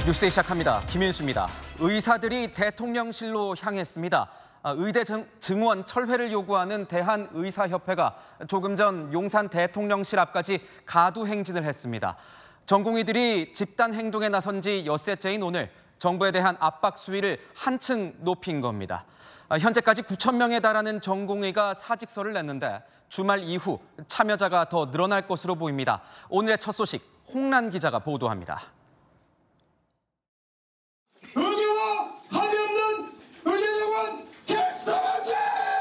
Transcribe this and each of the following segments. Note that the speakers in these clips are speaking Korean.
뉴스 시작합니다. 김윤수입니다. 의사들이 대통령실로 향했습니다. 의대 증원 철회를 요구하는 대한의사협회가 조금 전 용산 대통령실 앞까지 가두 행진을 했습니다. 전공의들이 집단 행동에 나선 지 엿새째인 오늘 정부에 대한 압박 수위를 한층 높인 겁니다. 현재까지 9천 명에 달하는 전공의가 사직서를 냈는데 주말 이후 참여자가 더 늘어날 것으로 보입니다. 오늘의 첫 소식 홍란 기자가 보도합니다. 의료와 합의 없는 의대 정원 결사반대!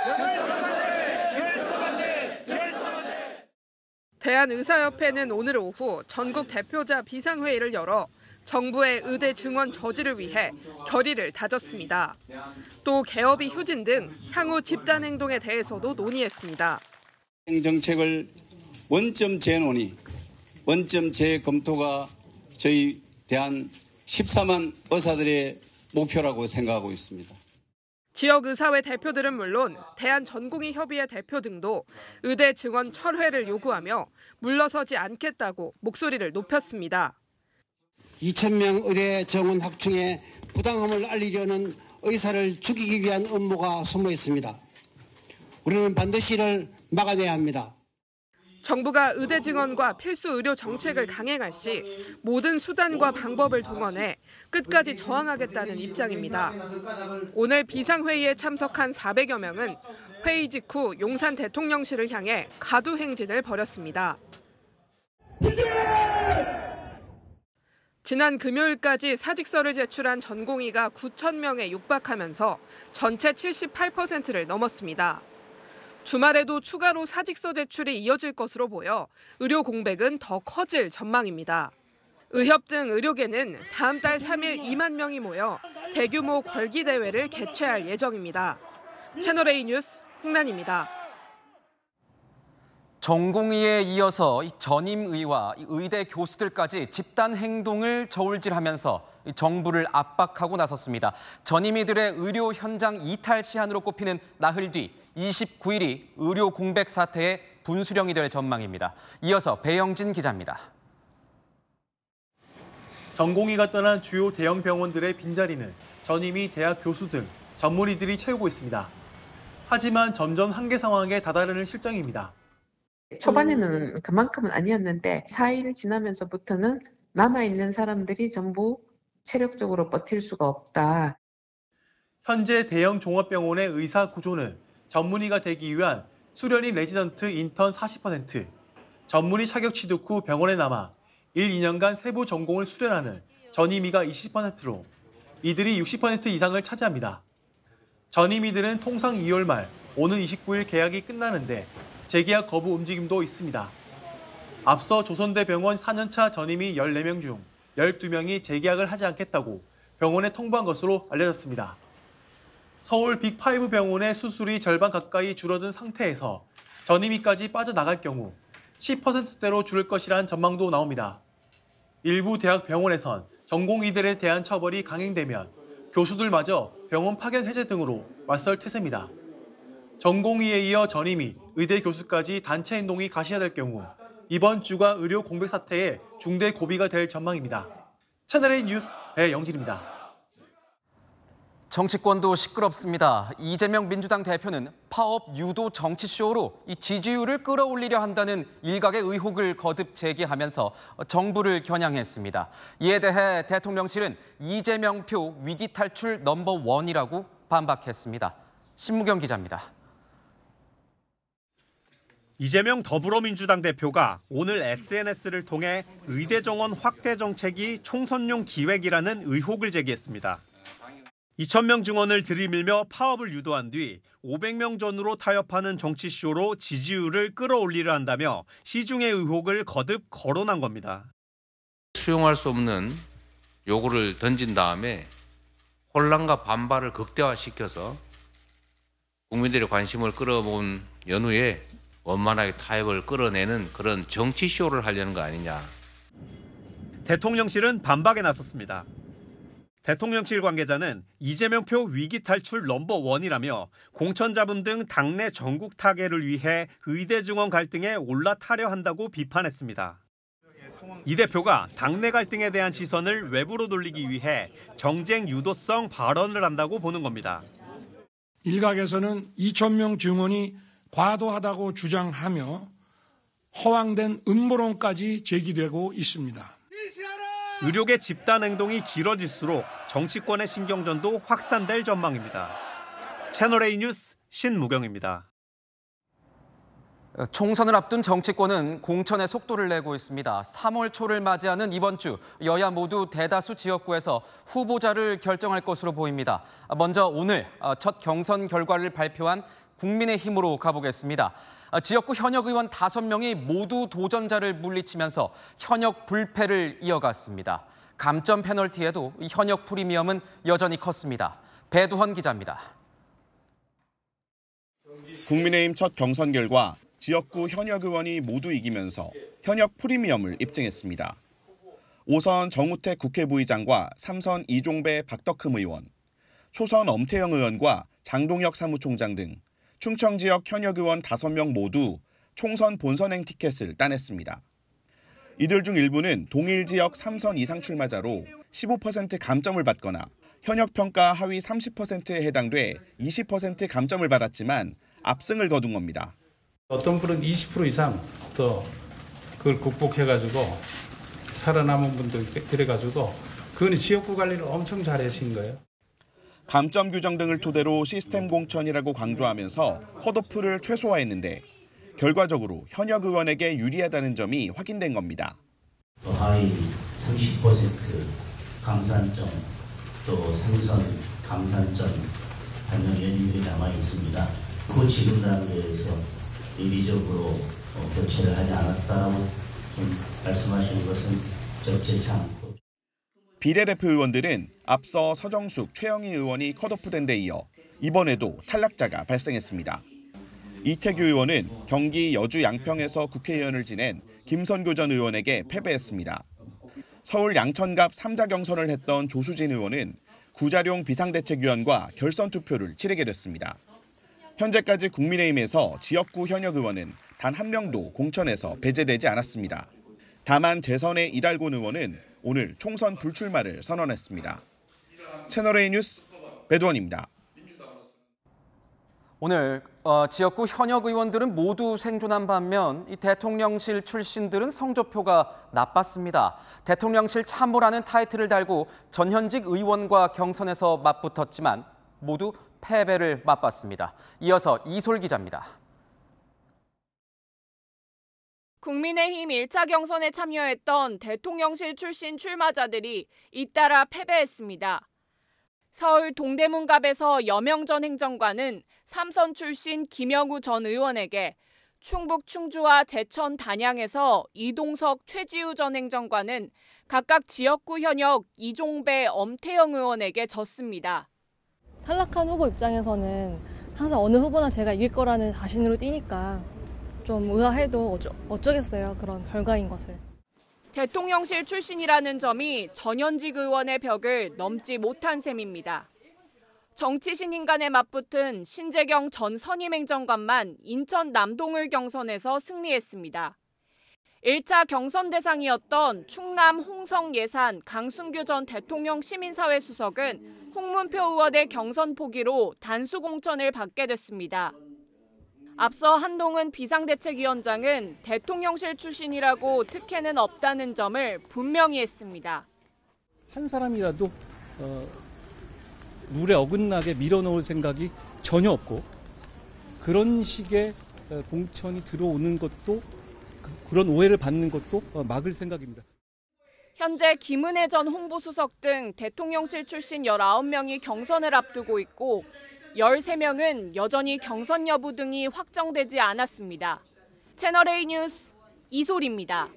대한의사협회는 오늘 오후 전국 대표자 비상회의를 열어 정부의 의대 증원 저지를 위해 결의를 다졌습니다. 또 개업이 휴진 등 향후 집단 행동에 대해서도 논의했습니다. 정책을 원점 재논의, 원점 재검토가 저희 대한 14만 의사들의 목표라고 생각하고 있습니다. 지역의사회 대표들은 물론 대한전공의협의회 대표 등도 의대 증원 철회를 요구하며 물러서지 않겠다고 목소리를 높였습니다. 2,000명 의대 정원 확충에 부당함을 알리려는 의사를 죽이기 위한 음모가 숨어 있습니다. 우리는 반드시 이를 막아내야 합니다. 정부가 의대 증원과 필수 의료 정책을 강행할 시 모든 수단과 방법을 동원해 끝까지 저항하겠다는 입장입니다. 오늘 비상회의에 참석한 400여 명은 회의 직후 용산 대통령실을 향해 가두 행진을 벌였습니다. 지난 금요일까지 사직서를 제출한 전공의가 9천 명에 육박하면서 전체 78%를 넘었습니다. 주말에도 추가로 사직서 제출이 이어질 것으로 보여 의료 공백은 더 커질 전망입니다. 의협 등 의료계는 다음 달 3일 2만 명이 모여 대규모 걸기 대회를 개최할 예정입니다. 채널A 뉴스 홍란입니다. 전공의에 이어서 전임의와 의대 교수들까지 집단 행동을 저울질하면서 정부를 압박하고 나섰습니다. 전임의들의 의료 현장 이탈 시한으로 꼽히는 나흘 뒤 29일이 의료 공백 사태의 분수령이 될 전망입니다. 이어서 배영진 기자입니다. 전공의가 떠난 주요 대형 병원들의 빈자리는 전임의 대학 교수 등 전문의들이 채우고 있습니다. 하지만 점점 한계 상황에 다다르는 실정입니다. 초반에는 그만큼은 아니었는데 4일 지나면서부터는 남아있는 사람들이 전부 체력적으로 버틸 수가 없다. 현재 대형 종합병원의 의사 구조는 전문의가 되기 위한 수련의 레지던트 인턴 40%, 전문의 자격 취득 후 병원에 남아 1, 2년간 세부 전공을 수련하는 전임의가 20%로 이들이 60% 이상을 차지합니다. 전임의들은 통상 2월 말 오는 29일 계약이 끝나는데 재계약 거부 움직임도 있습니다. 앞서 조선대병원 4년차 전임의 14명 중 12명이 재계약을 하지 않겠다고 병원에 통보한 것으로 알려졌습니다. 서울 빅5 병원의 수술이 절반 가까이 줄어든 상태에서 전임의까지 빠져나갈 경우 10%대로 줄을 것이란 전망도 나옵니다. 일부 대학 병원에선 전공의들에 대한 처벌이 강행되면 교수들마저 병원 파견 해제 등으로 맞설 태세입니다. 전공의에 이어 전임의, 의대 교수까지 단체 행동이 가시화될 경우 이번 주가 의료 공백 사태의 중대 고비가 될 전망입니다. 채널A 뉴스 배영진입니다. 정치권도 시끄럽습니다. 이재명 민주당 대표는 파업 유도 정치쇼로 이 지지율을 끌어올리려 한다는 일각의 의혹을 거듭 제기하면서 정부를 겨냥했습니다. 이에 대해 대통령실은 이재명표 위기 탈출 넘버1이라고 반박했습니다. 신무경 기자입니다. 이재명 더불어민주당 대표가 오늘 SNS를 통해 의대 정원 확대 정책이 총선용 기획이라는 의혹을 제기했습니다. 2,000명 증원을 들이밀며 파업을 유도한 뒤 500명 전후로 타협하는 정치쇼로 지지율을 끌어올리려 한다며 시중의 의혹을 거듭 거론한 겁니다. 수용할 수 없는 요구를 던진 다음에 혼란과 반발을 극대화시켜서 국민들의 관심을 끌어모은 연후에 원만하게 타협을 끌어내는 그런 정치쇼를 하려는 거 아니냐. 대통령실은 반박에 나섰습니다. 대통령실 관계자는 이재명표 위기 탈출 넘버1이라며 공천 잡음 등 당내 전국 타개를 위해 의대 증원 갈등에 올라타려 한다고 비판했습니다. 이 대표가 당내 갈등에 대한 시선을 외부로 돌리기 위해 정쟁 유도성 발언을 한다고 보는 겁니다. 일각에서는 2,000명 증언이 과도하다고 주장하며 허황된 음모론까지 제기되고 있습니다. 의료계 집단 행동이 길어질수록 정치권의 신경전도 확산될 전망입니다. 채널A 뉴스 신무경입니다. 총선을 앞둔 정치권은 공천의 속도를 내고 있습니다. 3월 초를 맞이하는 이번 주 여야 모두 대다수 지역구에서 후보자를 결정할 것으로 보입니다. 먼저 오늘 첫 경선 결과를 발표한 국민의힘으로 가보겠습니다. 지역구 현역 의원 5명이 모두 도전자를 물리치면서 현역 불패를 이어갔습니다. 감점 페널티에도 현역 프리미엄은 여전히 컸습니다. 배두헌 기자입니다. 국민의힘 첫 경선 결과 지역구 현역 의원이 모두 이기면서 현역 프리미엄을 입증했습니다. 5선 정우택 국회부의장과 3선 이종배 박덕흠 의원, 초선 엄태영 의원과 장동혁 사무총장 등 충청 지역 현역 의원 5명 모두 총선 본선행 티켓을 따냈습니다. 이들 중 일부는 동일 지역 3선 이상 출마자로 15% 감점을 받거나 현역 평가 하위 30%에 해당돼 20% 감점을 받았지만 압승을 거둔 겁니다. 어떤 분은 20% 이상 더 그걸 극복해가지고 살아남은 분들 그래가지고 그건 지역구 관리를 엄청 잘하신 거예요. 감점 규정 등을 토대로 시스템 공천이라고 강조하면서 컷오프를 최소화했는데 결과적으로 현역 의원에게 유리하다는 점이 확인된 겁니다. 하위 30% 감산점 또 생선 감산점 받는 의원님들이 남아 있습니다. 그 지금 단계에서 이리적으로 교체를 하지 않았다라고 좀 말씀하시는 것은 적절치 않고. 비례대표 의원들은 앞서 서정숙, 최영희 의원이 컷오프된 데 이어 이번에도 탈락자가 발생했습니다. 이태규 의원은 경기 여주 양평에서 국회의원을 지낸 김선교 전 의원에게 패배했습니다. 서울 양천갑 3자 경선을 했던 조수진 의원은 구자룡 비상대책위원과 결선 투표를 치르게 됐습니다. 현재까지 국민의힘에서 지역구 현역 의원은 단 한 명도 공천에서 배제되지 않았습니다. 다만 재선의 이달곤 의원은 오늘 총선 불출마를 선언했습니다. 채널A 뉴스 배두헌입니다. 오늘 지역구 현역 의원들은 모두 생존한 반면 이 대통령실 출신들은 성적표가 나빴습니다. 대통령실 참모라는 타이틀을 달고 전현직 의원과 경선에서 맞붙었지만 모두 패배를 맛봤습니다. 이어서 이솔 기자입니다. 국민의힘 1차 경선에 참여했던 대통령실 출신 출마자들이 잇따라 패배했습니다. 서울 동대문갑에서 여명 전 행정관은 3선 출신 김영우 전 의원에게, 충북 충주와 제천 단양에서 이동석 최지우 전 행정관은 각각 지역구 현역 이종배 엄태영 의원에게 졌습니다. 탈락한 후보 입장에서는 항상 어느 후보나 제가 이길 거라는 자신으로 뛰니까 좀 의아해도 어쩌겠어요. 그런 결과인 것을. 대통령실 출신이라는 점이 전현직 의원의 벽을 넘지 못한 셈입니다. 정치 신인간에 맞붙은 신재경 전 선임행정관만 인천 남동을 경선에서 승리했습니다. 1차 경선 대상이었던 충남 홍성 예산 강순규 전 대통령 시민사회 수석은 홍문표 의원의 경선 포기로 단수 공천을 받게 됐습니다. 앞서 한동훈 비상대책위원장은 대통령실 출신이라고 특혜는 없다는 점을 분명히 했습니다. 한 사람이라도 룰에 어긋나게 밀어넣을 생각이 전혀 없고 그런 식의 공천이 들어오는 것도 그런 오해를 받는 것도 막을 생각입니다. 현재 김은혜 전 홍보수석 등 대통령실 출신 19명이 경선을 앞두고 있고 13명은 여전히 경선 여부 등이 확정되지 않았습니다. 채널A 뉴스 이솔입니다.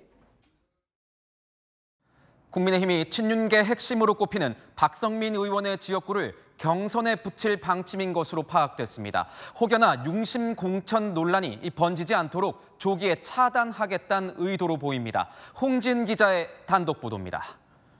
국민의힘이 친윤계 핵심으로 꼽히는 박성민 의원의 지역구를 경선에 붙일 방침인 것으로 파악됐습니다. 혹여나 융심 공천 논란이 번지지 않도록 조기에 차단하겠다는 의도로 보입니다. 홍진 기자의 단독 보도입니다.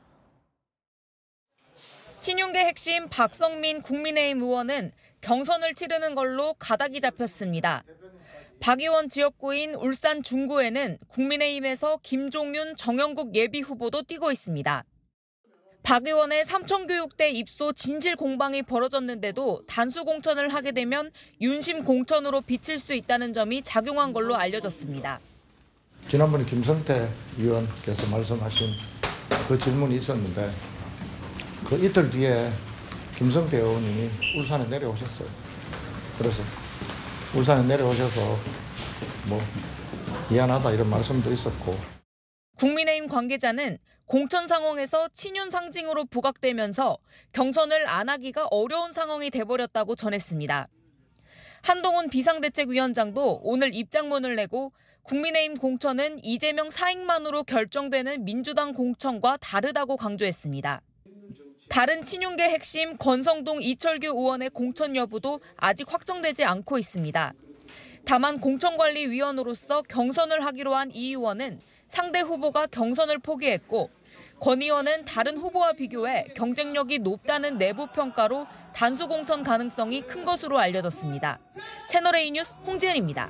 친윤계 핵심 박성민 국민의힘 의원은 경선을 치르는 걸로 가닥이 잡혔습니다. 박 의원 지역구인 울산 중구에는 국민의힘에서 김종윤, 정영국 예비후보도 뛰고 있습니다. 박 의원의 삼천교육대 입소 진실 공방이 벌어졌는데도 단수 공천을 하게 되면 윤심 공천으로 비칠 수 있다는 점이 작용한 걸로 알려졌습니다. 지난번에 김성태 의원께서 말씀하신 그 질문이 있었는데 그 이틀 뒤에 김성태 의원님이 울산에 내려오셨어요. 그래서 울산에 내려오셔서 뭐 미안하다 이런 말씀도 있었고. 국민의힘 관계자는 공천 상황에서 친윤 상징으로 부각되면서 경선을 안 하기가 어려운 상황이 돼버렸다고 전했습니다. 한동훈 비상대책위원장도 오늘 입장문을 내고 국민의힘 공천은 이재명 사익만으로 결정되는 민주당 공천과 다르다고 강조했습니다. 다른 친윤계 핵심 권성동 이철규 의원의 공천 여부도 아직 확정되지 않고 있습니다. 다만 공천관리위원으로서 경선을 하기로 한 이 의원은 상대 후보가 경선을 포기했고 권 의원은 다른 후보와 비교해 경쟁력이 높다는 내부 평가로 단수 공천 가능성이 큰 것으로 알려졌습니다. 채널A 뉴스 홍지은입니다.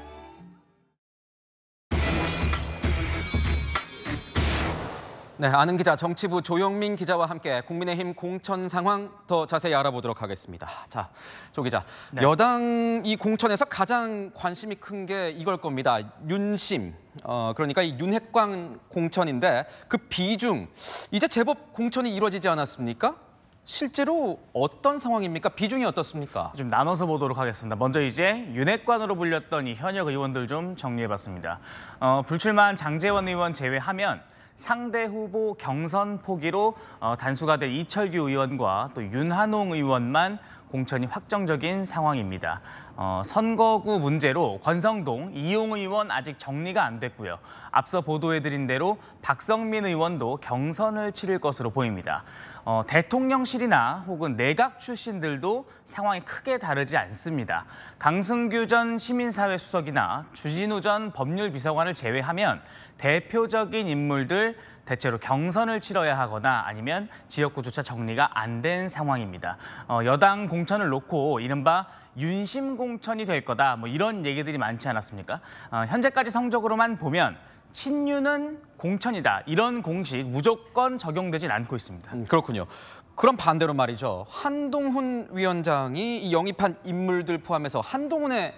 네, 아는 기자 정치부 조영민 기자와 함께 국민의힘 공천 상황 더 자세히 알아보도록 하겠습니다. 자, 조 기자, 네. 여당 이 공천에서 가장 관심이 큰 게 이걸 겁니다. 윤심, 그러니까 이 윤핵관 공천인데 그 비중, 이제 제법 공천이 이루어지지 않았습니까? 실제로 어떤 상황입니까? 비중이 어떻습니까? 좀 나눠서 보도록 하겠습니다. 먼저 이제 윤핵관으로 불렸던 이 현역 의원들 좀 정리해봤습니다. 불출마한 장제원 의원 제외하면 상대 후보 경선 포기로 단수가 된 이철규 의원과 또 윤한홍 의원만 공천이 확정적인 상황입니다. 선거구 문제로 권성동, 이용 의원 아직 정리가 안 됐고요. 앞서 보도해드린 대로 박성민 의원도 경선을 치를 것으로 보입니다. 대통령실이나 혹은 내각 출신들도 상황이 크게 다르지 않습니다. 강승규 전 시민사회 수석이나 주진우 전 법률비서관을 제외하면 대표적인 인물들 대체로 경선을 치러야 하거나 아니면 지역구조차 정리가 안 된 상황입니다. 여당 공천을 놓고 이른바 윤심 공천이 될 거다 뭐 이런 얘기들이 많지 않았습니까? 현재까지 성적으로만 보면 친윤은 공천이다 이런 공식 무조건 적용되진 않고 있습니다. 그렇군요. 그럼 반대로 말이죠. 한동훈 위원장이 이 영입한 인물들 포함해서 한동훈의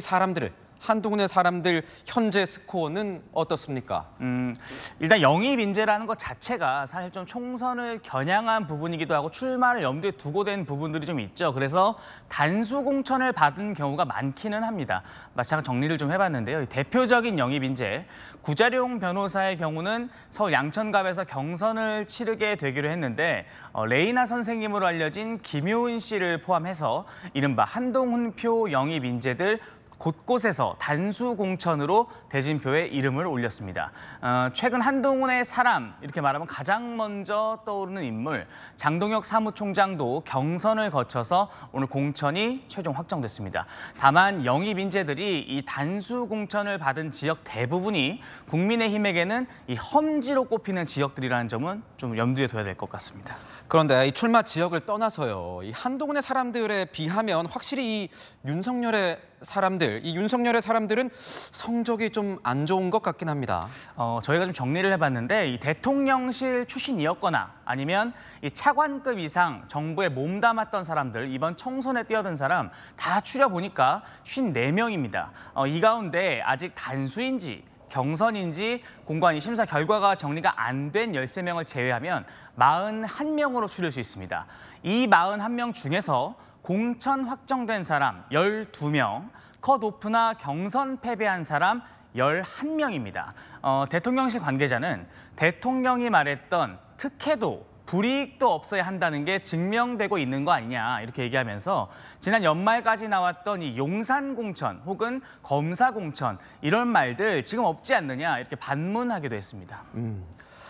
사람들 현재 스코어는 어떻습니까? 일단 영입 인재라는 것 자체가 사실 좀 총선을 겨냥한 부분이기도 하고 출마를 염두에 두고 된 부분들이 좀 있죠. 그래서 단수 공천을 받은 경우가 많기는 합니다. 마찬가지 정리를 좀 해봤는데요. 대표적인 영입 인재 구자룡 변호사의 경우는 서울 양천갑에서 경선을 치르게 되기로 했는데 레이나 선생님으로 알려진 김효은 씨를 포함해서 이른바 한동훈표 영입 인재들 곳곳에서 단수 공천으로 대진표에 이름을 올렸습니다. 최근 한동훈의 사람 이렇게 말하면 가장 먼저 떠오르는 인물 장동혁 사무총장도 경선을 거쳐서 오늘 공천이 최종 확정됐습니다. 다만 영입 인재들이 이 단수 공천을 받은 지역 대부분이 국민의힘에게는 이 험지로 꼽히는 지역들이라는 점은 좀 염두에 둬야 될 것 같습니다. 그런데 이 출마 지역을 떠나서요. 이 한동훈의 사람들에 비하면 확실히 이 윤석열의 사람들은 성적이 좀 안 좋은 것 같긴 합니다. 저희가 좀 정리를 해봤는데 이 대통령실 출신이었거나 아니면 이 차관급 이상 정부에 몸담았던 사람들, 이번 총선에 뛰어든 사람 다 추려보니까 54명입니다. 이 가운데 아직 단수인지 경선인지 공관위 심사 결과가 정리가 안 된 13명을 제외하면 41명으로 추릴 수 있습니다. 이 41명 중에서 공천 확정된 사람 12명, 컷오프나 경선 패배한 사람 11명입니다. 대통령실 관계자는 대통령이 말했던 특혜도 불이익도 없어야 한다는 게 증명되고 있는 거 아니냐 이렇게 얘기하면서 지난 연말까지 나왔던 이 용산 공천 혹은 검사 공천 이런 말들 지금 없지 않느냐 이렇게 반문하기도 했습니다.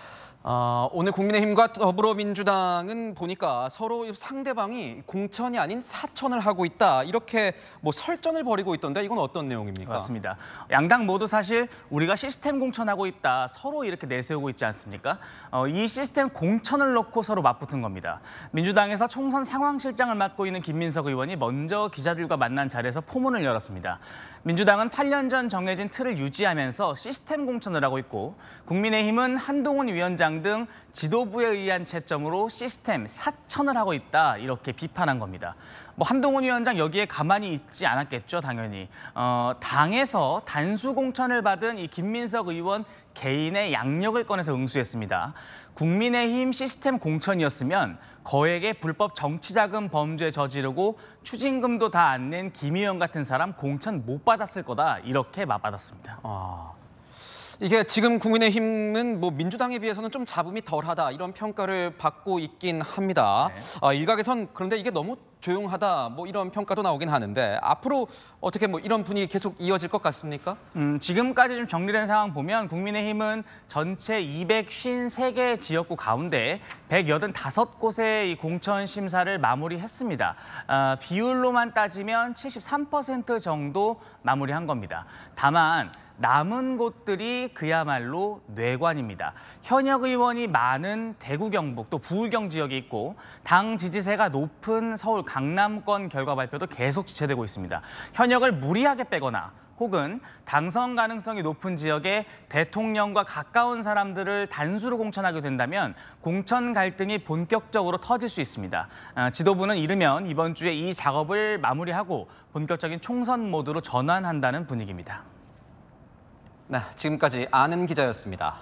오늘 국민의힘과 더불어민주당은 보니까 서로 상대방이 공천이 아닌 사천을 하고 있다. 이렇게 뭐 설전을 벌이고 있던데 이건 어떤 내용입니까? 맞습니다. 양당 모두 사실 우리가 시스템 공천하고 있다. 서로 이렇게 내세우고 있지 않습니까? 이 시스템 공천을 놓고 서로 맞붙은 겁니다. 민주당에서 총선 상황실장을 맡고 있는 김민석 의원이 먼저 기자들과 만난 자리에서 포문을 열었습니다. 민주당은 8년 전 정해진 틀을 유지하면서 시스템 공천을 하고 있고 국민의힘은 한동훈 위원장 등 지도부에 의한 채점으로 시스템 사천을 하고 있다 이렇게 비판한 겁니다. 뭐 한동훈 위원장 여기에 가만히 있지 않았겠죠, 당연히. 당에서 단수 공천을 받은 이 김민석 의원 개인의 양력을 꺼내서 응수했습니다. 국민의힘 시스템 공천이었으면 거액의 불법 정치자금 범죄 저지르고 추징금도 다 안 낸 김 의원 같은 사람 공천 못 받았을 거다 이렇게 맞받았습니다. 이게 지금 국민의힘은 뭐 민주당에 비해서는 좀 잡음이 덜하다 이런 평가를 받고 있긴 합니다. 네. 일각에선 그런데 이게 너무 조용하다 뭐 이런 평가도 나오긴 하는데 앞으로 어떻게 뭐 이런 분위기 계속 이어질 것 같습니까? 지금까지 좀 정리된 상황 보면 국민의힘은 전체 253개 지역구 가운데 185곳의 이 공천 심사를 마무리했습니다. 비율로만 따지면 73% 정도 마무리한 겁니다. 다만 남은 곳들이 그야말로 뇌관입니다. 현역 의원이 많은 대구 경북 또 부울경 지역이 있고 당 지지세가 높은 서울 강남권 결과 발표도 계속 지체되고 있습니다. 현역을 무리하게 빼거나 혹은 당선 가능성이 높은 지역에 대통령과 가까운 사람들을 단수로 공천하게 된다면 공천 갈등이 본격적으로 터질 수 있습니다. 지도부는 이르면 이번 주에 이 작업을 마무리하고 본격적인 총선 모드로 전환한다는 분위기입니다. 네, 지금까지 아는 기자였습니다.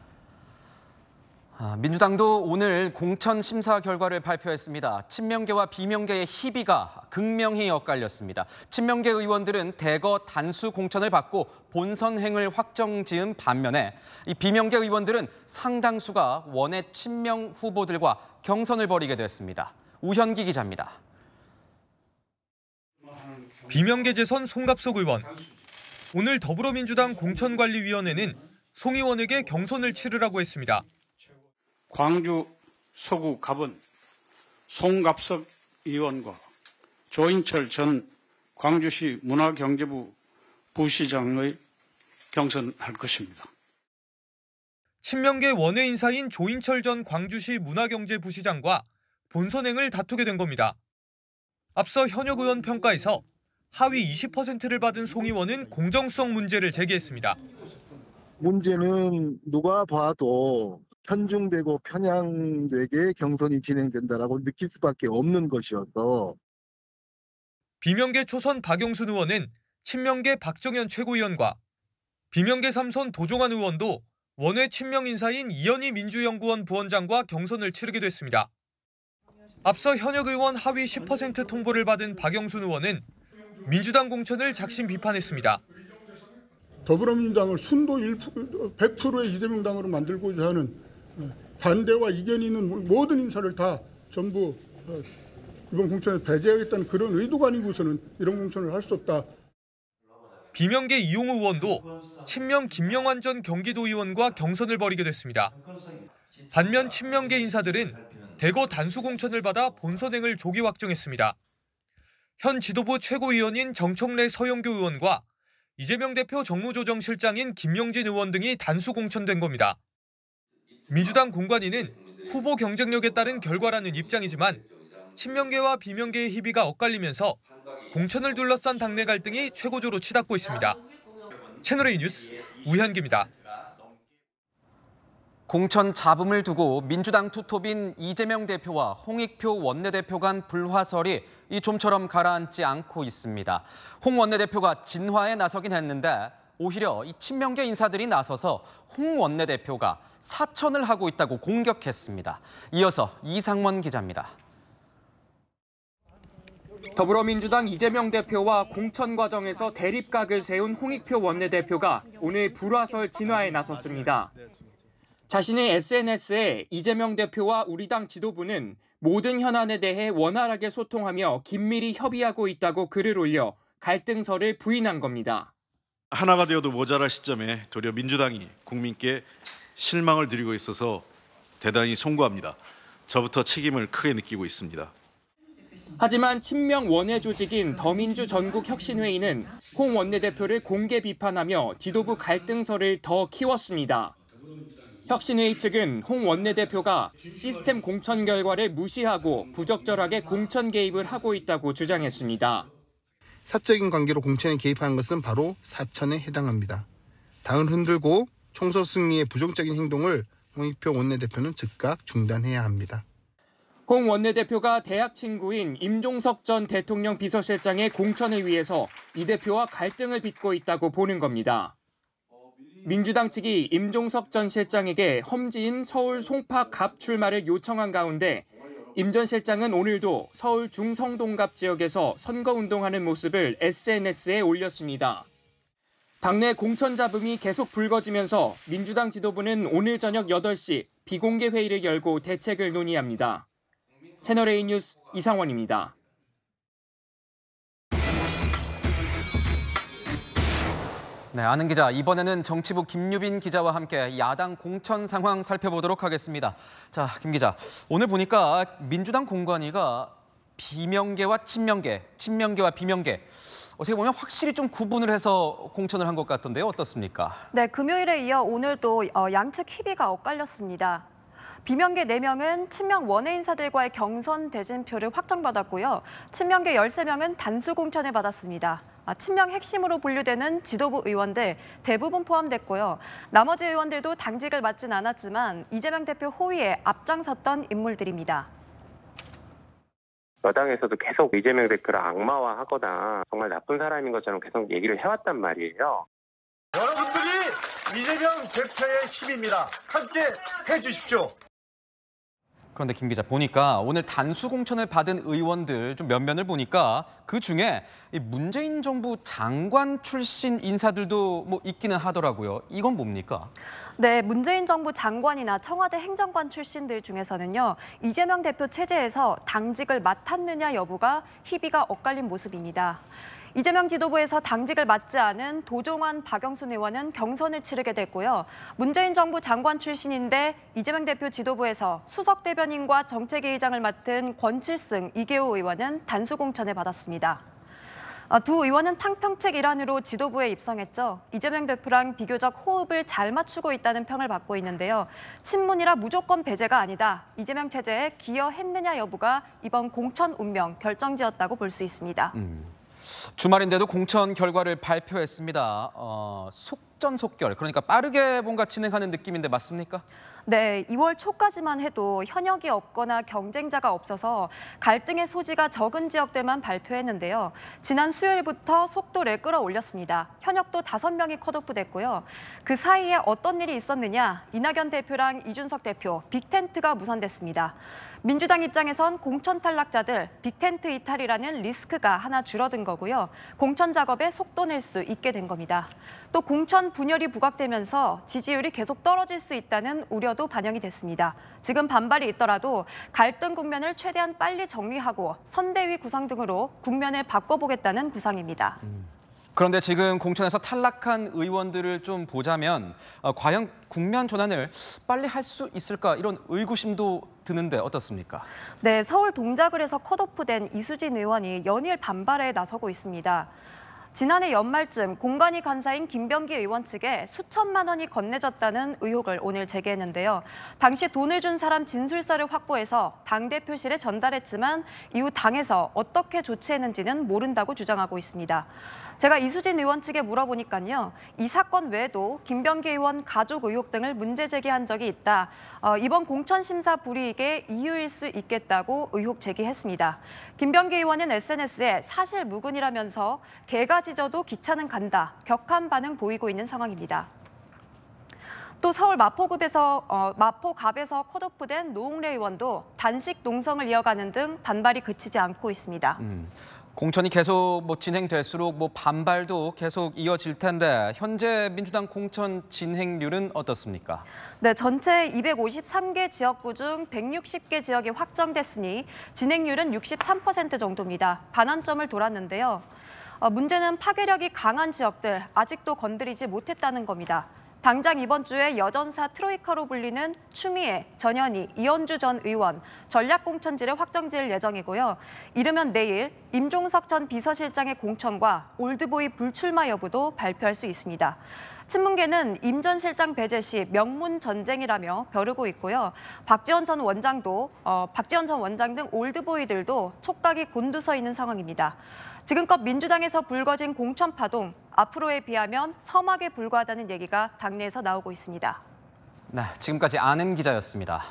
민주당도 오늘 공천 심사 결과를 발표했습니다. 친명계와 비명계의 희비가 극명히 엇갈렸습니다. 친명계 의원들은 대거 단수 공천을 받고 본선행을 확정지은 반면에 이 비명계 의원들은 상당수가 원외 친명 후보들과 경선을 벌이게 됐습니다. 우현기 기자입니다. 비명계 재선 송갑석 의원. 오늘 더불어민주당 공천관리위원회는 송 의원에게 경선을 치르라고 했습니다. 광주 서구 갑은 송갑석 의원과 조인철 전 광주시 문화경제부 부시장의 경선할 것입니다. 친명계 원외 인사인 조인철 전 광주시 문화경제부시장과 본선행을 다투게 된 겁니다. 앞서 현역 의원 평가에서 하위 20%를 받은 송 의원은 공정성 문제를 제기했습니다. 문제는 누가 봐도 편중되고 편향되게 경선이 진행된다라고 느낄 수밖에 없는 것이어서. 비명계 초선 박용순 의원은 친명계 박정현 최고위원과 비명계 3선 도종환 의원도 원외 친명 인사인 이현희 민주연구원 부원장과 경선을 치르게 됐습니다. 앞서 현역 의원 하위 10% 통보를 받은 박영순 의원은 민주당 공천을 작심 비판했습니다. 더불어민주당을 순도 100%의 이재명 당으로 만들고자 하는 반대와 이견이 있는 모든 인사를 다 전부 이번 공천에 배제하겠다는 그런 의도가 아니고서는 이런 공천을 할 수 없다. 비명계 이용우 의원도 친명 김영환 전 경기도의원과 경선을 벌이게 됐습니다. 반면 친명계 인사들은 대거 단수 공천을 받아 본선행을 조기 확정했습니다. 현 지도부 최고위원인 정청래 서영교 의원과 이재명 대표 정무조정실장인 김용진 의원 등이 단수 공천된 겁니다. 민주당 공관위는 후보 경쟁력에 따른 결과라는 입장이지만 친명계와 비명계의 희비가 엇갈리면서 공천을 둘러싼 당내 갈등이 최고조로 치닫고 있습니다. 채널A 뉴스 우현기입니다. 공천 잡음을 두고 민주당 투톱인 이재명 대표와 홍익표 원내대표 간 불화설이 이 좀처럼 가라앉지 않고 있습니다. 홍 원내대표가 진화에 나서긴 했는데 오히려 이 친명계 인사들이 나서서 홍 원내대표가 사천을 하고 있다고 공격했습니다. 이어서 이상원 기자입니다. 더불어민주당 이재명 대표와 공천 과정에서 대립각을 세운 홍익표 원내대표가 오늘 불화설 진화에 나섰습니다. 자신의 SNS에 이재명 대표와 우리 당 지도부는 모든 현안에 대해 원활하게 소통하며 긴밀히 협의하고 있다고 글을 올려 갈등설을 부인한 겁니다. 하나가 되어도 모자랄 시점에 도리어 민주당이 국민께 실망을 드리고 있어서 대단히 송구합니다. 저부터 책임을 크게 느끼고 있습니다. 하지만 친명 원외 조직인 더민주 전국혁신회의는 홍 원내대표를 공개 비판하며 지도부 갈등설을 더 키웠습니다. 혁신회의 측은 홍 원내대표가 시스템 공천 결과를 무시하고 부적절하게 공천 개입을 하고 있다고 주장했습니다. 사적인 관계로 공천에 개입한 것은 바로 사천에 해당합니다. 당을 흔들고 총선 승리에 부정적인 행동을 홍익표 원내대표는 즉각 중단해야 합니다. 홍 원내대표가 대학 친구인 임종석 전 대통령 비서실장의 공천을 위해서 이 대표와 갈등을 빚고 있다고 보는 겁니다. 민주당 측이 임종석 전 실장에게 험지인 서울 송파 갑 출마를 요청한 가운데 임 전 실장은 오늘도 서울 중성동갑 지역에서 선거운동하는 모습을 SNS에 올렸습니다. 당내 공천 잡음이 계속 불거지면서 민주당 지도부는 오늘 저녁 8시 비공개 회의를 열고 대책을 논의합니다. 채널A 뉴스 이상원입니다. 네, 아는 기자, 이번에는 정치부 김유빈 기자와 함께 야당 공천 상황 살펴보도록 하겠습니다. 자, 김 기자, 오늘 보니까 민주당 공관위가 비명계와 친명계, 친명계와 비명계, 어떻게 보면 확실히 좀 구분을 해서 공천을 한 것 같던데요. 어떻습니까? 네, 금요일에 이어 오늘도 양측 희비가 엇갈렸습니다. 비명계 4명은 친명 원외 인사들과의 경선 대진표를 확정받았고요. 친명계 13명은 단수 공천을 받았습니다. 친명 핵심으로 분류되는 지도부 의원들 대부분 포함됐고요. 나머지 의원들도 당직을 맡진 않았지만 이재명 대표 호위에 앞장섰던 인물들입니다. 여당에서도 계속 이재명 대표를 악마화하거나 정말 나쁜 사람인 것처럼 계속 얘기를 해왔단 말이에요. 여러분들이 이재명 대표의 힘입니다. 함께 해주십시오. 그런데 김 기자, 보니까 오늘 단수 공천을 받은 의원들 좀 면면을 보니까 그중에 문재인 정부 장관 출신 인사들도 뭐 있기는 하더라고요. 이건 뭡니까? 네, 문재인 정부 장관이나 청와대 행정관 출신들 중에서는요. 이재명 대표 체제에서 당직을 맡았느냐 여부가 희비가 엇갈린 모습입니다. 이재명 지도부에서 당직을 맡지 않은 도종환, 박영순 의원은 경선을 치르게 됐고요. 문재인 정부 장관 출신인데 이재명 대표 지도부에서 수석 대변인과 정책위의장을 맡은 권칠승, 이계호 의원은 단수 공천을 받았습니다. 두 의원은 탕평책 일환으로 지도부에 입성했죠. 이재명 대표랑 비교적 호흡을 잘 맞추고 있다는 평을 받고 있는데요. 친문이라 무조건 배제가 아니다. 이재명 체제에 기여했느냐 여부가 이번 공천 운명 결정지었다고 볼 수 있습니다. 주말인데도 공천 결과를 발표했습니다. 속전속결, 그러니까 빠르게 뭔가 진행하는 느낌인데 맞습니까? 네, 2월 초까지만 해도 현역이 없거나 경쟁자가 없어서 갈등의 소지가 적은 지역들만 발표했는데요. 지난 수요일부터 속도를 끌어올렸습니다. 현역도 5명이 컷오프됐고요. 그 사이에 어떤 일이 있었느냐? 이낙연 대표랑 이준석 대표, 빅텐트가 무산됐습니다. 민주당 입장에선 공천 탈락자들, 빅텐트 이탈이라는 리스크가 하나 줄어든 거고요. 공천 작업에 속도 낼 수 있게 된 겁니다. 또 공천 분열이 부각되면서 지지율이 계속 떨어질 수 있다는 우려도 반영이 됐습니다. 지금 반발이 있더라도 갈등 국면을 최대한 빨리 정리하고 선대위 구성 등으로 국면을 바꿔보겠다는 구상입니다. 그런데 지금 공천에서 탈락한 의원들을 좀 보자면 과연 국면 전환을 빨리 할 수 있을까 이런 의구심도 드는데 어떻습니까? 네, 서울 동작을에서 컷오프된 이수진 의원이 연일 반발에 나서고 있습니다. 지난해 연말쯤 공관위 간사인 김병기 의원 측에 수천만 원이 건네졌다는 의혹을 오늘 제기했는데요. 당시 돈을 준 사람 진술서를 확보해서 당대표실에 전달했지만 이후 당에서 어떻게 조치했는지는 모른다고 주장하고 있습니다. 제가 이수진 의원 측에 물어보니까요. 이 사건 외에도 김병기 의원 가족 의혹 등을 문제 제기한 적이 있다. 이번 공천심사 불이익의 이유일 수 있겠다고 의혹 제기했습니다. 김병기 의원은 SNS에 사실 무근이라면서 개가 짖어도 기차는 간다. 격한 반응 보이고 있는 상황입니다. 또 서울 마포갑에서 컷오프된 노웅래 의원도 단식 농성을 이어가는 등 반발이 그치지 않고 있습니다. 공천이 계속 진행될수록 반발도 계속 이어질 텐데 현재 민주당 공천 진행률은 어떻습니까? 네, 전체 253개 지역구 중 160개 지역이 확정됐으니 진행률은 63% 정도입니다. 반환점을 돌았는데요. 문제는 파괴력이 강한 지역들 아직도 건드리지 못했다는 겁니다. 당장 이번 주에 여전사 트로이카로 불리는 추미애, 전현희, 이현주 전 의원 전략공천지를 확정지을 예정이고요. 이르면 내일 임종석 전 비서실장의 공천과 올드보이 불출마 여부도 발표할 수 있습니다. 친문계는 임 전 실장 배제 시 명문 전쟁이라며 벼르고 있고요. 박지원 전 원장 등 올드보이들도 촉각이 곤두서 있는 상황입니다. 지금껏 민주당에서 불거진 공천 파동, 앞으로에 비하면 서막에 불과하다는 얘기가 당내에서 나오고 있습니다. 네, 지금까지 아는 기자였습니다.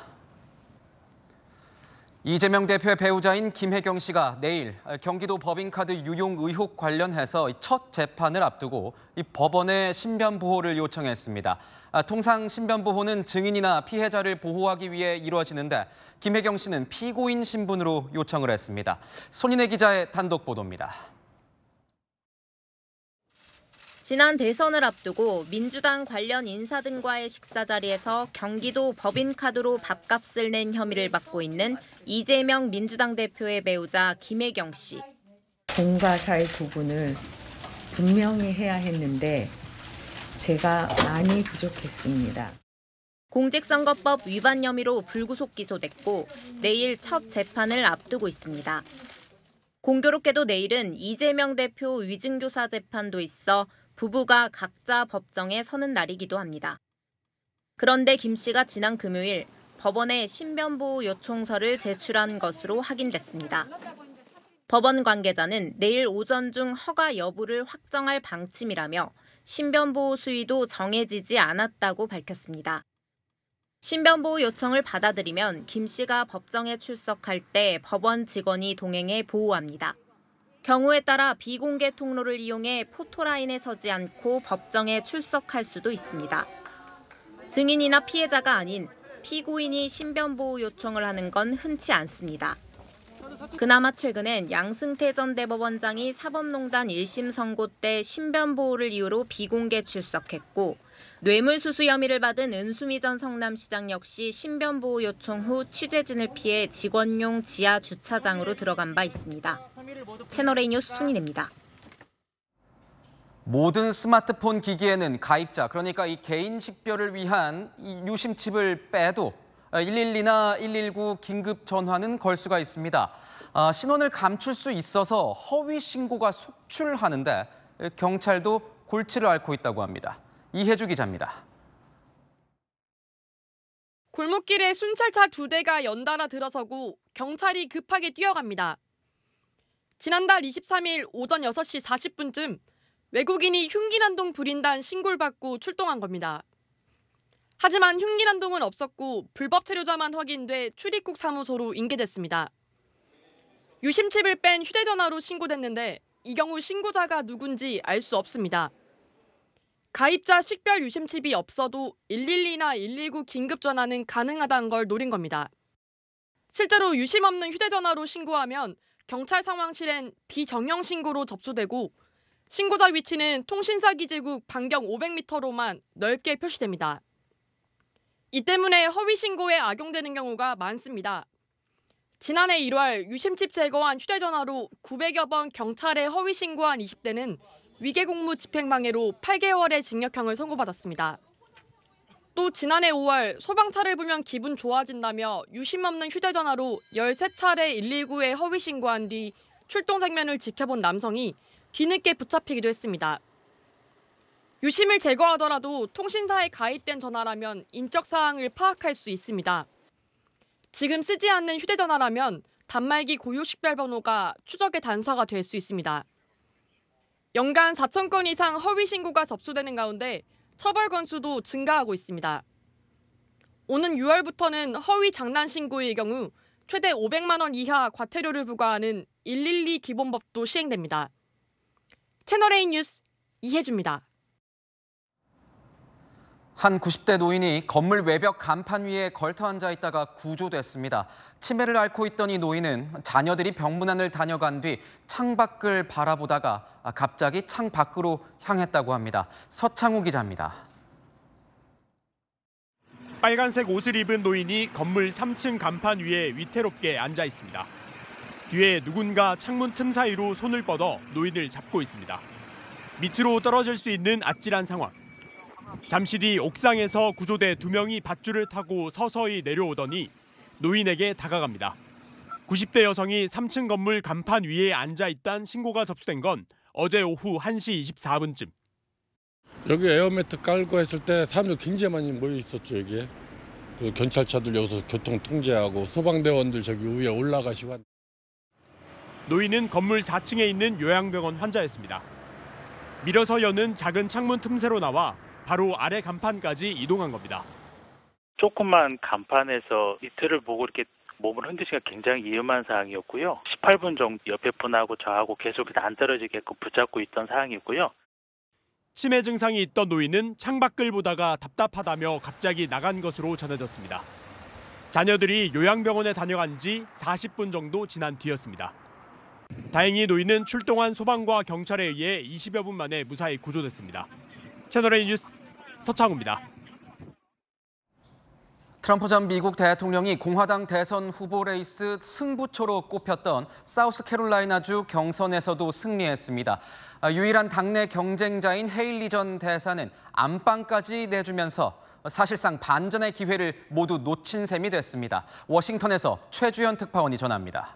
이재명 대표의 배우자인 김혜경 씨가 내일 경기도 법인카드 유용 의혹 관련해서 첫 재판을 앞두고 법원에 신변 보호를 요청했습니다. 통상 신변 보호는 증인이나 피해자를 보호하기 위해 이루어지는데 김혜경 씨는 피고인 신분으로 요청을 했습니다. 손인혜 기자의 단독 보도입니다. 지난 대선을 앞두고 민주당 관련 인사 등과의 식사 자리에서 경기도 법인카드로 밥값을 낸 혐의를 받고 있는 이재명 민주당 대표의 배우자 김혜경 씨. 공과 사의 구분을 분명히 해야 했는데 제가 많이 부족했습니다. 공직선거법 위반 혐의로 불구속 기소됐고 내일 첫 재판을 앞두고 있습니다. 공교롭게도 내일은 이재명 대표 위증교사 재판도 있어 부부가 각자 법정에 서는 날이기도 합니다. 그런데 김 씨가 지난 금요일 법원에 신변보호 요청서를 제출한 것으로 확인됐습니다. 법원 관계자는 내일 오전 중 허가 여부를 확정할 방침이라며 신변보호 수위도 정해지지 않았다고 밝혔습니다. 신변보호 요청을 받아들이면 김 씨가 법정에 출석할 때 법원 직원이 동행해 보호합니다. 경우에 따라 비공개 통로를 이용해 포토라인에 서지 않고 법정에 출석할 수도 있습니다. 증인이나 피해자가 아닌 피고인이 신변보호 요청을 하는 건 흔치 않습니다. 그나마 최근엔 양승태 전 대법원장이 사법농단 1심 선고 때 신변보호를 이유로 비공개 출석했고 뇌물수수 혐의를 받은 은수미 전 성남시장 역시 신변보호 요청 후 취재진을 피해 직원용 지하 주차장으로 들어간 바 있습니다. 채널A 뉴스 손인혜입니다. 모든 스마트폰 기기에는 가입자, 그러니까 이 개인 식별을 위한 이 유심칩을 빼도 112나 119 긴급 전화는 걸 수가 있습니다. 신원을 감출 수 있어서 허위 신고가 속출하는데 경찰도 골치를 앓고 있다고 합니다. 이혜주 기자입니다. 골목길에 순찰차 2대가 연달아 들어서고 경찰이 급하게 뛰어갑니다. 지난달 23일 오전 6시 40분쯤 외국인이 흉기난동 부린다는 신고를 받고 출동한 겁니다. 하지만 흉기난동은 없었고 불법 체류자만 확인돼 출입국 사무소로 인계됐습니다. 유심칩을 뺀 휴대전화로 신고됐는데 이 경우 신고자가 누군지 알 수 없습니다. 가입자 식별 유심칩이 없어도 112나 119 긴급전화는 가능하다는 걸 노린 겁니다. 실제로 유심 없는 휴대전화로 신고하면 경찰 상황실엔 비정형 신고로 접수되고 신고자 위치는 통신사 기지국 반경 500m로만 넓게 표시됩니다. 이 때문에 허위 신고에 악용되는 경우가 많습니다. 지난해 1월 유심칩 제거한 휴대전화로 900여 번 경찰에 허위 신고한 20대는 위계공무 집행방해로 8개월의 징역형을 선고받았습니다. 또 지난해 5월 소방차를 보면 기분 좋아진다며 유심 없는 휴대전화로 13차례 119에 허위 신고한 뒤 출동 장면을 지켜본 남성이 뒤늦게 붙잡히기도 했습니다. 유심을 제거하더라도 통신사에 가입된 전화라면 인적 사항을 파악할 수 있습니다. 지금 쓰지 않는 휴대전화라면 단말기 고유 식별번호가 추적의 단서가 될 수 있습니다. 연간 4,000건 이상 허위 신고가 접수되는 가운데 처벌 건수도 증가하고 있습니다. 오는 6월부터는 허위 장난 신고의 경우 최대 500만 원 이하 과태료를 부과하는 112 기본법도 시행됩니다. 채널A 뉴스 이혜주입니다. 한 90대 노인이 건물 외벽 간판 위에 걸터 앉아 있다가 구조됐습니다. 치매를 앓고 있던 이 노인은 자녀들이 병문안을 다녀간 뒤 창밖을 바라보다가 갑자기 창 밖으로 향했다고 합니다. 서창우 기자입니다. 빨간색 옷을 입은 노인이 건물 3층 간판 위에 위태롭게 앉아 있습니다. 뒤에 누군가 창문 틈 사이로 손을 뻗어 노인을 잡고 있습니다. 밑으로 떨어질 수 있는 아찔한 상황. 잠시 뒤 옥상에서 구조대 2명이 밧줄을 타고 서서히 내려오더니 노인에게 다가갑니다. 90대 여성이 3층 건물 간판 위에 앉아 있다는 신고가 접수된 건 어제 오후 1시 24분쯤. 여기 에어매트 깔고 했을 때 사람들 굉장히 많이 모여 있었죠, 여기에. 그 경찰차들 여기서 교통 통제하고 소방대원들 저기 위에 올라가시고. 노인은 건물 4층에 있는 요양병원 환자였습니다. 밀어서 여는 작은 창문 틈새로 나와 바로 아래 간판까지 이동한 겁니다. 조그만 간판에서 이틀을 보고 이렇게 몸을 흔드시기가 굉장히 위험한 상황이었고요. 18분 정도 옆에 분하고 저하고 계속 안 떨어지게끔 붙잡고 있던 상황이고요. 치매 증상이 있던 노인은 창밖을 보다가 답답하다며 갑자기 나간 것으로 전해졌습니다. 자녀들이 요양병원에 다녀간 지 40분 정도 지난 뒤였습니다. 다행히 노인은 출동한 소방과 경찰에 의해 20여 분 만에 무사히 구조됐습니다. 채널A 뉴스 서창우입니다. 트럼프 전 미국 대통령이 공화당 대선 후보 레이스 승부처로 꼽혔던 사우스캐롤라이나주 경선에서도 승리했습니다. 유일한 당내 경쟁자인 헤일리 전 대사는 안방까지 내주면서 사실상 반전의 기회를 모두 놓친 셈이 됐습니다. 워싱턴에서 최주현 특파원이 전합니다.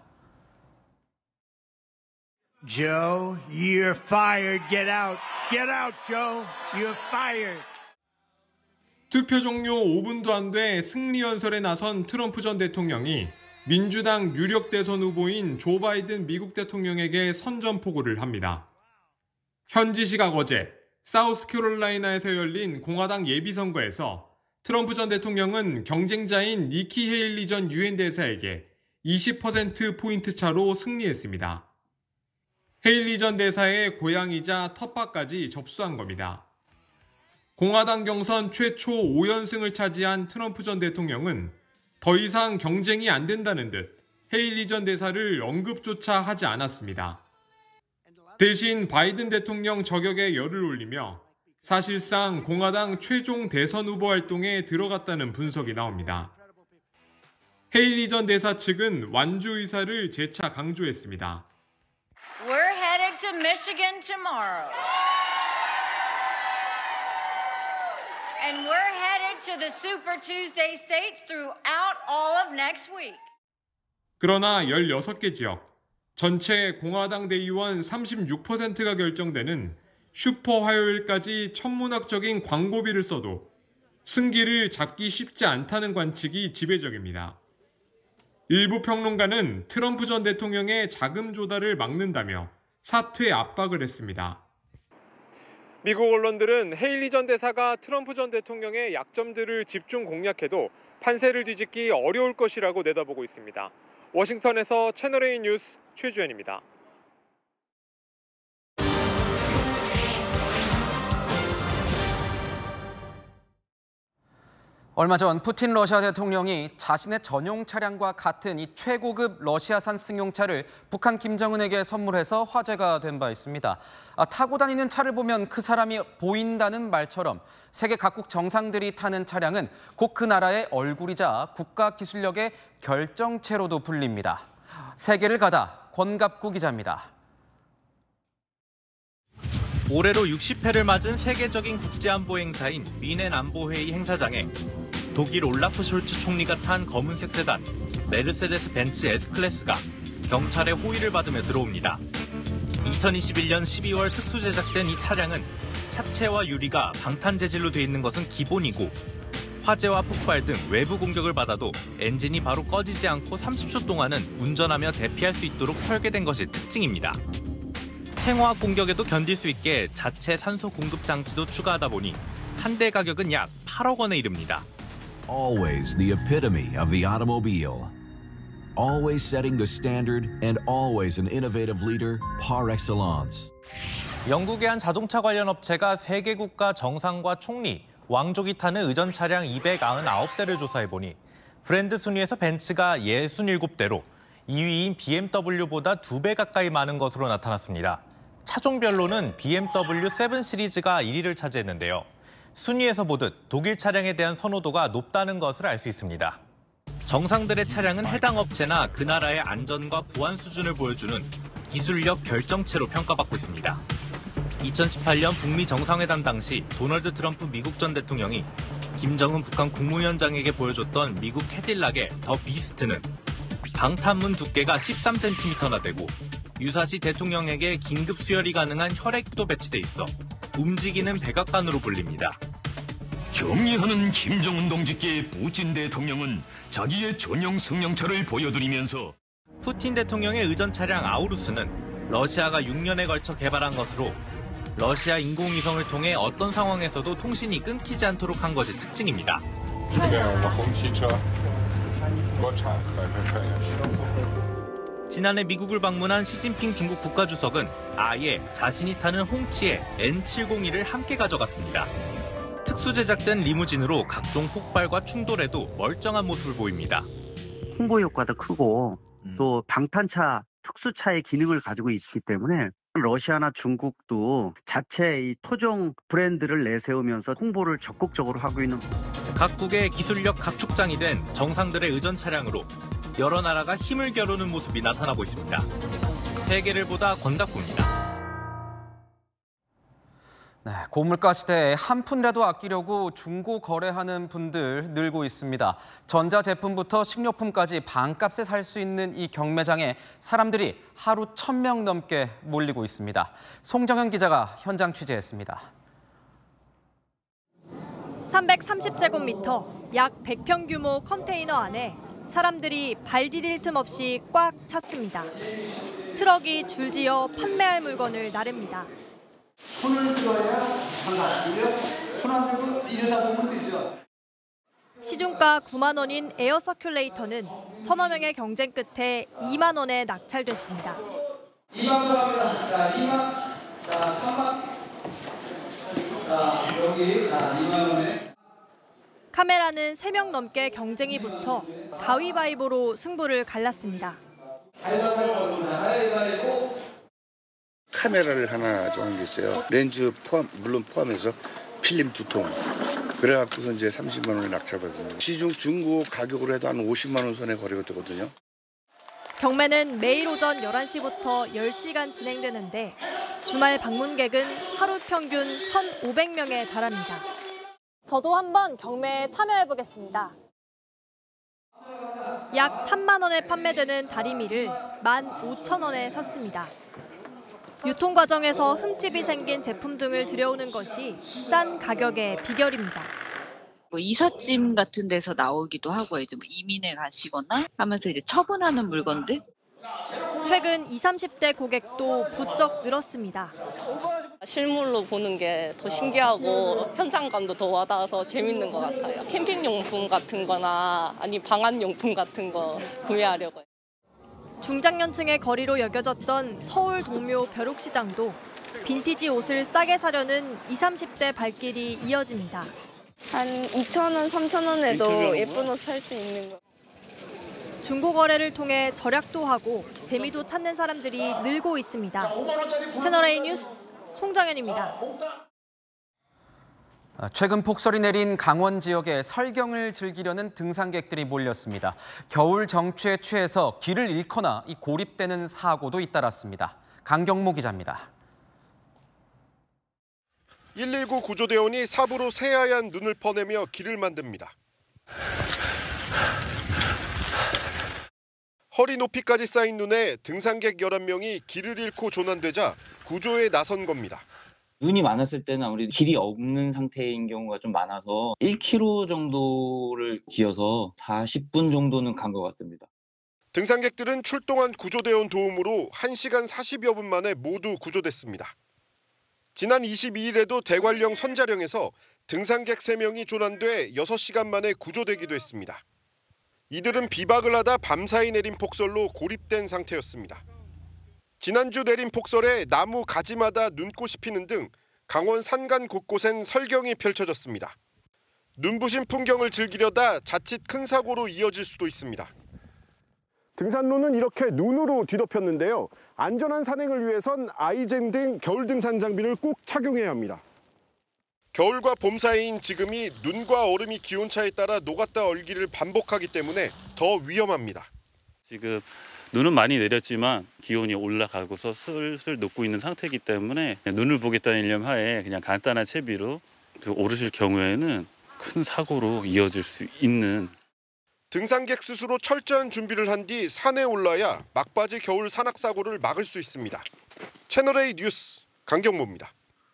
Joe, you're fired. Get out. Get out, Joe. You're fired. 투표 종료 5분도 안 돼 승리 연설에 나선 트럼프 전 대통령이 민주당 유력 대선 후보인 조 바이든 미국 대통령에게 선전포고를 합니다. 현지 시각 어제 사우스캐롤라이나에서 열린 공화당 예비선거에서 트럼프 전 대통령은 경쟁자인 니키 헤일리 전 유엔 대사에게 20%포인트 차로 승리했습니다. 헤일리 전 대사의 고향이자 텃밭까지 접수한 겁니다. 공화당 경선 최초 5연승을 차지한 트럼프 전 대통령은 더 이상 경쟁이 안 된다는 듯 헤일리 전 대사를 언급조차 하지 않았습니다. 대신 바이든 대통령 저격에 열을 올리며 사실상 공화당 최종 대선 후보 활동에 들어갔다는 분석이 나옵니다. 헤일리 전 대사 측은 완주 의사를 재차 강조했습니다. We're headed to Michigan tomorrow. And we're headed to the Super Tuesday states throughout all of next week. 그러나 16개 지역, 전체 공화당 대의원 36%가 결정되는 슈퍼 화요일까지 천문학적인 광고비를 써도 승기를 잡기 쉽지 않다는 관측이 지배적입니다. 일부 평론가는 트럼프 전 대통령의 자금 조달을 막는다며 사퇴 압박을 했습니다. 미국 언론들은 헤일리 전 대사가 트럼프 전 대통령의 약점들을 집중 공략해도 판세를 뒤집기 어려울 것이라고 내다보고 있습니다. 워싱턴에서 채널A 뉴스 최주현입니다. 얼마 전 푸틴 러시아 대통령이 자신의 전용 차량과 같은 이 최고급 러시아산 승용차를 북한 김정은에게 선물해서 화제가 된 바 있습니다. 타고 다니는 차를 보면 그 사람이 보인다는 말처럼 세계 각국 정상들이 타는 차량은 곧 그 나라의 얼굴이자 국가 기술력의 결정체로도 불립니다. 세계를 가다 권갑구 기자입니다. 올해로 60회를 맞은 세계적인 국제안보 행사인 미넨 안보회의 행사장에 독일 올라프 숄츠 총리가 탄 검은색 세단 메르세데스 벤츠 S클래스가 경찰의 호위를 받으며 들어옵니다. 2021년 12월 특수 제작된 이 차량은 차체와 유리가 방탄 재질로 돼 있는 것은 기본이고 화재와 폭발 등 외부 공격을 받아도 엔진이 바로 꺼지지 않고 30초 동안은 운전하며 대피할 수 있도록 설계된 것이 특징입니다. 생화학 공격에도 견딜 수 있게 자체 산소 공급 장치도 추가하다 보니 한 대 가격은 약 8억 원에 이릅니다. Always the epitome of the automobile. Always setting the standard and always an innovative leader par excellence. 영국의 한 자동차 관련 업체가 세계 국가 정상과 총리, 왕족이 타는 의전 차량 299대를 조사해보니 브랜드 순위에서 벤츠가 67대로 2위인 BMW보다 2배 가까이 많은 것으로 나타났습니다. 차종별로는 BMW 7 시리즈가 1위를 차지했는데요. 순위에서 보듯 독일 차량에 대한 선호도가 높다는 것을 알 수 있습니다. 정상들의 차량은 해당 업체나 그 나라의 안전과 보안 수준을 보여주는 기술력 결정체로 평가받고 있습니다. 2018년 북미 정상회담 당시 도널드 트럼프 미국 전 대통령이 김정은 북한 국무위원장에게 보여줬던 미국 캐딜락의 더 비스트는 방탄문 두께가 13cm나 되고 유사시 대통령에게 긴급 수혈이 가능한 혈액도 배치돼 있어 움직이는 백악관으로 불립니다. 경의하는 김정은 동지께 푸틴 대통령은 자기의 전용 승용차를 보여드리면서 푸틴 대통령의 의전 차량 아우루스는 러시아가 6년에 걸쳐 개발한 것으로 러시아 인공위성을 통해 어떤 상황에서도 통신이 끊기지 않도록 한 것이 특징입니다. 지난해 미국을 방문한 시진핑 중국 국가주석은 아예 자신이 타는 홍치의 N701을 함께 가져갔습니다. 특수 제작된 리무진으로 각종 폭발과 충돌에도 멀쩡한 모습을 보입니다. 홍보 효과도 크고 또 방탄차, 특수차의 기능을 가지고 있기 때문에 러시아나 중국도 자체 이 토종 브랜드를 내세우면서 홍보를 적극적으로 하고 있는 각국의 기술력 각축장이 된 정상들의 의전 차량으로 여러 나라가 힘을 겨루는 모습이 나타나고 있습니다. 세계를 보다 권답구입니다. 네, 고물가 시대에 한 푼이라도 아끼려고 중고 거래하는 분들 늘고 있습니다. 전자제품부터 식료품까지 반값에 살 수 있는 이 경매장에 사람들이 하루 1,000명 넘게 몰리고 있습니다. 송정현 기자가 현장 취재했습니다. 330제곱미터, 약 100평 규모 컨테이너 안에 사람들이 발 디딜 틈 없이 꽉 찼습니다. 트럭이 줄지어 판매할 물건을 나릅니다. 손을 들어야 반갑고요. 손 안 들고 이러다 보면 되죠. 시중가 9만 원인 에어 서큘레이터는 서너 명의 경쟁 끝에 2만 원에 낙찰됐습니다. 2만 들어갑니다. 자, 2만, 자, 3만, 자, 여기, 자, 2만 원에. 카메라는 3명 넘게 경쟁이 붙어 가위바위보로 승부를 갈랐습니다. 카메라를 하나 정한 게 있어요. 렌즈 물론 포함해서 필름 2통. 그래갖고서 이제 30만 원에 낙찰받습니다. 시중 중고 가격으로 해도 한 50만 원 선에 거래가 되거든요. 경매는 매일 오전 11시부터 10시간 진행되는데 주말 방문객은 하루 평균 1,500명에 달합니다. 저도 한번 경매에 참여해보겠습니다. 약 3만 원에 판매되는 다리미를 15,000원에 샀습니다. 유통 과정에서 흠집이 생긴 제품 등을 들여오는 것이 싼 가격의 비결입니다. 뭐 이삿짐 같은 데서 나오기도 하고 이제 뭐 이민에 가시거나 하면서 이제 처분하는 물건들. 최근 20, 30대 고객도 부쩍 늘었습니다. 실물로 보는 게 더 신기하고 현장감도 더 와닿아서 재밌는 것 같아요. 캠핑용품 같은 거나 아니 방한용품 같은 거 구매하려고요. 중장년층의 거리로 여겨졌던 서울 동묘 벼룩시장도 빈티지 옷을 싸게 사려는 20, 30대 발길이 이어집니다. 한 2,000원, 3,000원에도 예쁜 옷 살 수 있는 거. 중고 거래를 통해 절약도 하고 재미도 찾는 사람들이 늘고 있습니다. 채널A 뉴스 송정현입니다. 최근 폭설이 내린 강원 지역에 설경을 즐기려는 등산객들이 몰렸습니다. 겨울 정취에 취해서 길을 잃거나 고립되는 사고도 잇따랐습니다. 강경모 기자입니다. 119 구조대원이 삽으로 새하얀 눈을 퍼내며 길을 만듭니다. 허리 높이까지 쌓인 눈에 등산객 11명이 길을 잃고 조난되자 구조에 나선 겁니다. 눈이 많았을 때는 아무래도 길이 없는 상태인 경우가 좀 많아서 1km 정도를 기어서 40분 정도는 간 것 같습니다. 등산객들은 출동한 구조대원 도움으로 1시간 40여 분 만에 모두 구조됐습니다. 지난 22일에도 대관령 선자령에서 등산객 3명이 조난돼 6시간 만에 구조되기도 했습니다. 이들은 비박을 하다 밤사이 내린 폭설로 고립된 상태였습니다. 지난주 내린 폭설에 나무 가지마다 눈꽃이 피는 등 강원 산간 곳곳엔 설경이 펼쳐졌습니다. 눈부신 풍경을 즐기려다 자칫 큰 사고로 이어질 수도 있습니다. 등산로는 이렇게 눈으로 뒤덮였는데요. 안전한 산행을 위해선 아이젠 등 겨울 등산 장비를 꼭 착용해야 합니다. 겨울과 봄 사이인 지금이 눈과 얼음이 기온차에 따라 녹았다 얼기를 반복하기 때문에 더 위험합니다. 지금 눈은 많이 내렸지만 기온이 올라가고서 슬슬 녹고 있는 상태이기 때문에 눈을 보겠다는 일념 하에 그냥 간단한 채비로 오르실 경우에는 큰 사고로 이어질 수 있는. 등산객 스스로 철저한 준비를 한 뒤 산에 올라야 막바지 겨울 산악 사고를 막을 수 있습니다. 채널A 뉴스 강경모입니다.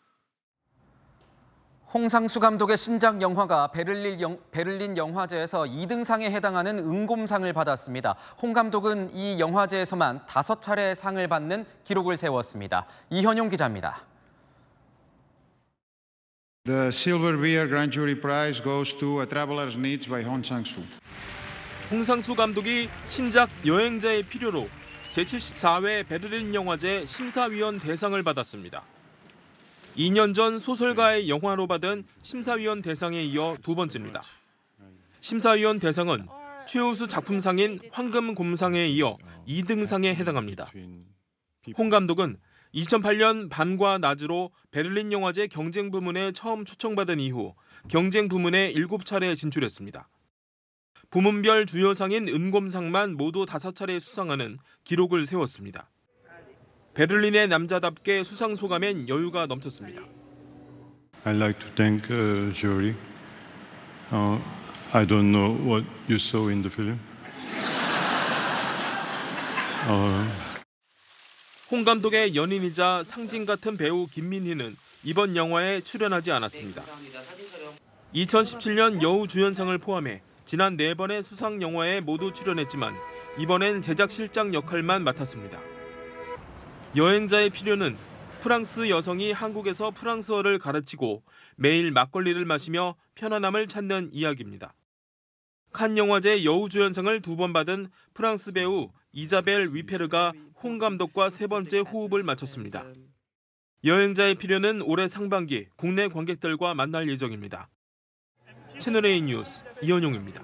홍상수 감독의 신작 영화가 베를린 영화제에서 2등상에 해당하는 은곰상을 받았습니다. 홍 감독은 이 영화제에서만 5차례 상을 받는 기록을 세웠습니다. 이현용 기자입니다. The Silver Bear Grand Jury Prize goes to A Traveler's Needs by Hong Sang-soo. 홍상수 감독이 신작 여행자의 필요로 제74회 베를린 영화제 심사위원 대상을 받았습니다. 2년 전 소설가의 영화로 받은 심사위원 대상에 이어 두 번째입니다. 심사위원 대상은 최우수 작품상인 황금곰상에 이어 2등상에 해당합니다. 홍 감독은 2008년 밤과 낮으로 베를린 영화제 경쟁 부문에 처음 초청받은 이후 경쟁 부문에 7차례 진출했습니다. 부문별 주요상인 은곰상만 모두 5차례 수상하는 기록을 세웠습니다. 베를린의 남자답게 수상 소감엔 여유가 넘쳤습니다. I'd like to thank jury. I don't know what you saw in the film. 홍 감독의 연인이자 상징 같은 배우 김민희는 이번 영화에 출연하지 않았습니다. 2017년 여우주연상을 포함해 지난 4번의 수상 영화에 모두 출연했지만 이번엔 제작실장 역할만 맡았습니다. 여행자의 필요는 프랑스 여성이 한국에서 프랑스어를 가르치고 매일 막걸리를 마시며 편안함을 찾는 이야기입니다. 칸 영화제 여우주연상을 2번 받은 프랑스 배우 이자벨 위페르가 홍 감독과 3번째 호흡을 맞췄습니다. 여행자의 필요는 올해 상반기 국내 관객들과 만날 예정입니다. 채널A 뉴스 이현용입니다.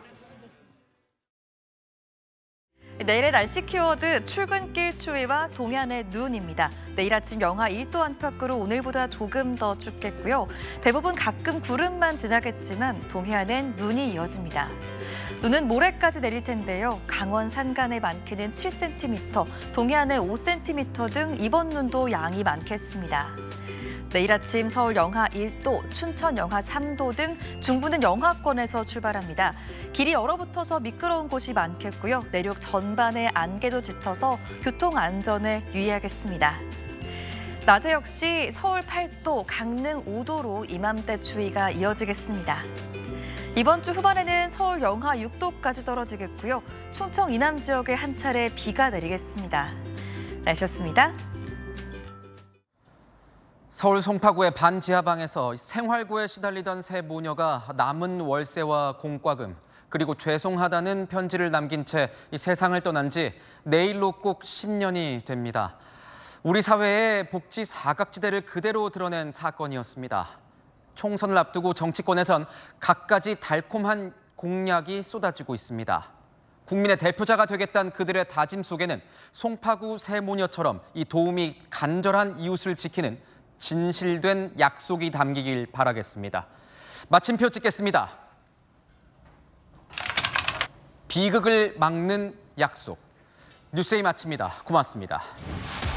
내일의 날씨 키워드 출근길 추위와 동해안의 눈입니다. 내일 아침 영하 1도 안팎으로 오늘보다 조금 더 춥겠고요. 대부분 가끔 구름만 지나겠지만 동해안엔 눈이 이어집니다. 눈은 모레까지 내릴 텐데요. 강원 산간에 많게는 7cm, 동해안에 5cm 등 이번 눈도 양이 많겠습니다. 내일 아침 서울 영하 1도, 춘천 영하 3도 등 중부는 영하권에서 출발합니다. 길이 얼어붙어서 미끄러운 곳이 많겠고요. 내륙 전반에 안개도 짙어서 교통 안전에 유의하겠습니다. 낮에 역시 서울 8도, 강릉 5도로 이맘때 추위가 이어지겠습니다. 이번 주 후반에는 서울 영하 6도까지 떨어지겠고요. 충청 이남 지역에 한 차례 비가 내리겠습니다. 날씨였습니다. 서울 송파구의 반지하방에서 생활고에 시달리던 세 모녀가 남은 월세와 공과금 그리고 죄송하다는 편지를 남긴 채 이 세상을 떠난 지 내일로 꼭 10년이 됩니다. 우리 사회의 복지 사각지대를 그대로 드러낸 사건이었습니다. 총선을 앞두고 정치권에선 갖가지 달콤한 공약이 쏟아지고 있습니다. 국민의 대표자가 되겠다는 그들의 다짐 속에는 송파구 세 모녀처럼 이 도움이 간절한 이웃을 지키는 진실된 약속이 담기길 바라겠습니다. 마침표 찍겠습니다. 비극을 막는 약속. 뉴스에이 마칩니다. 고맙습니다.